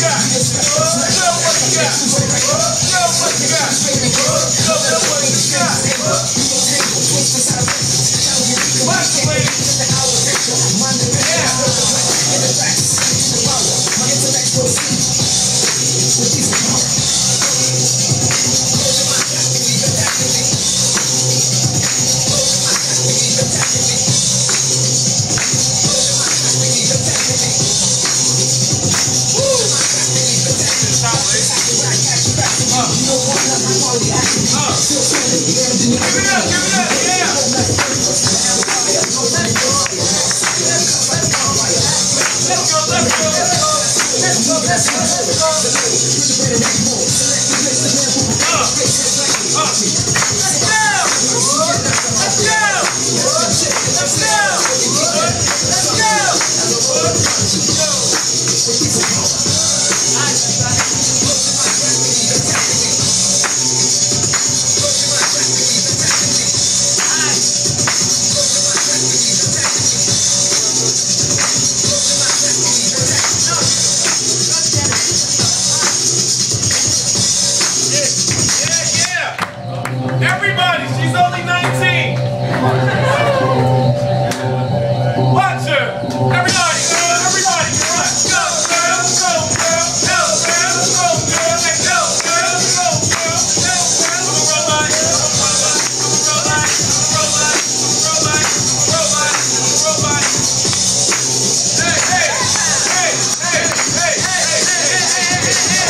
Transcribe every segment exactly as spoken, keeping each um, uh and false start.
Everybody, she's only nineteen. Watch her. Everybody, girl, everybody, girl. Go, girl, go, girl. Go, girl, go, girl. Hey, go, girl, go, girl. Go, girl. Robot, robot, robot, robot, robot, robot, robot. Hey, hey, hey, hey, hey, hey, hey, hey, hey, hey.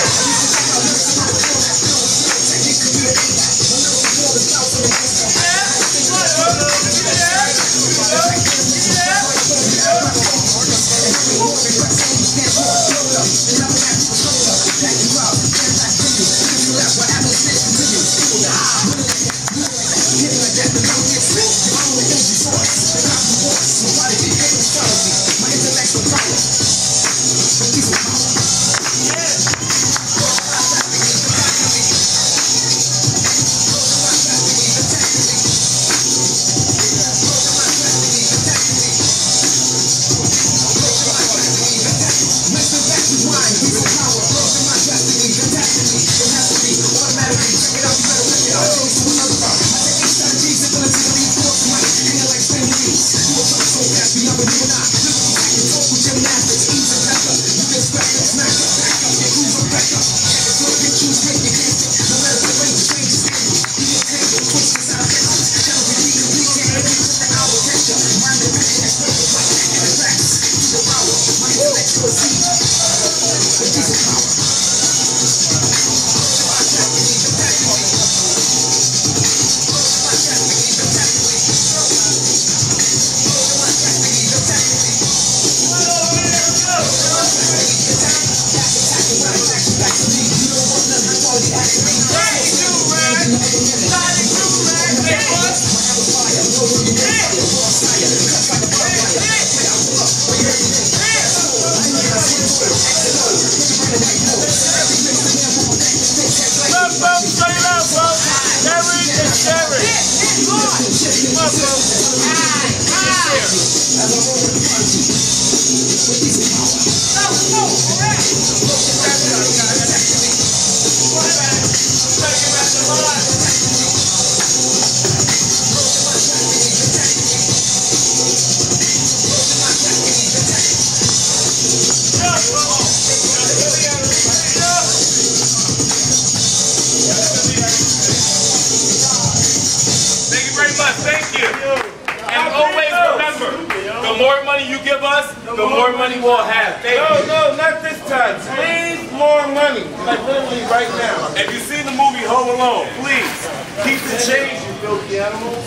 The more money you give us, the more money we'll have. Thank no, you. no, not this time. Please, more money. Like literally right now. If you see the movie Home Alone, please keep the change, you filthy animals.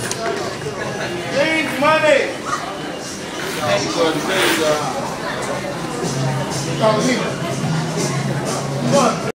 Please, money. Thank you, Lord. Thank you, God. Come on.